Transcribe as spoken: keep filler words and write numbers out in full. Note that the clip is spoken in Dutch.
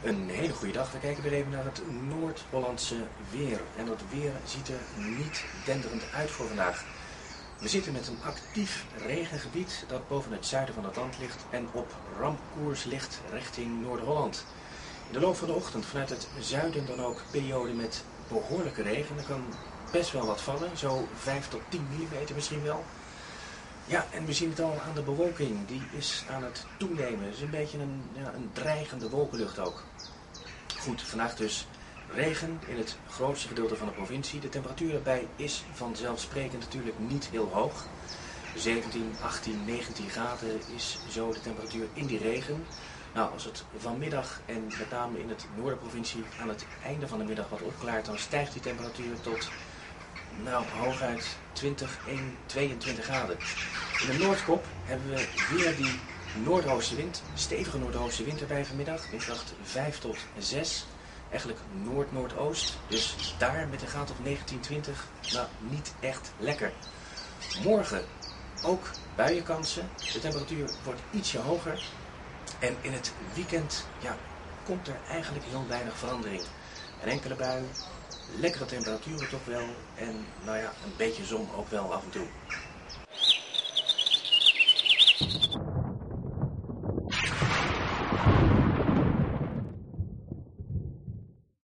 Een hele goede dag. We kijken weer even naar het Noord-Hollandse weer. En dat weer ziet er niet denderend uit voor vandaag. We zitten met een actief regengebied dat boven het zuiden van het land ligt en op rampkoers ligt richting Noord-Holland. In de loop van de ochtend vanuit het zuiden dan ook perioden met behoorlijke regen. Er kan best wel wat vallen, zo vijf tot tien millimeter misschien wel. Ja, en we zien het al aan de bewolking, die is aan het toenemen. Het is een beetje een, ja, een dreigende wolkenlucht ook. Goed, vandaag dus regen in het grootste gedeelte van de provincie. De temperatuur erbij is vanzelfsprekend natuurlijk niet heel hoog. zeventien, achttien, negentien graden is zo de temperatuur in die regen. Nou, als het vanmiddag en met name in het noorderprovincie aan het einde van de middag wat opklaart, dan stijgt die temperatuur tot nou, hooguit twintig, één, tweeëntwintig graden. In de Noordkop hebben we weer die noordoostenwind, stevige noordoostenwind erbij vanmiddag, windkracht vijf tot zes. Eigenlijk noord-noordoost, dus daar met een graad of negentien, twintig, nou niet echt lekker. Morgen ook buienkansen, de temperatuur wordt ietsje hoger en in het weekend ja, komt er eigenlijk heel weinig verandering. Een enkele bui, lekkere temperaturen toch wel en nou ja, een beetje zon ook wel af en toe.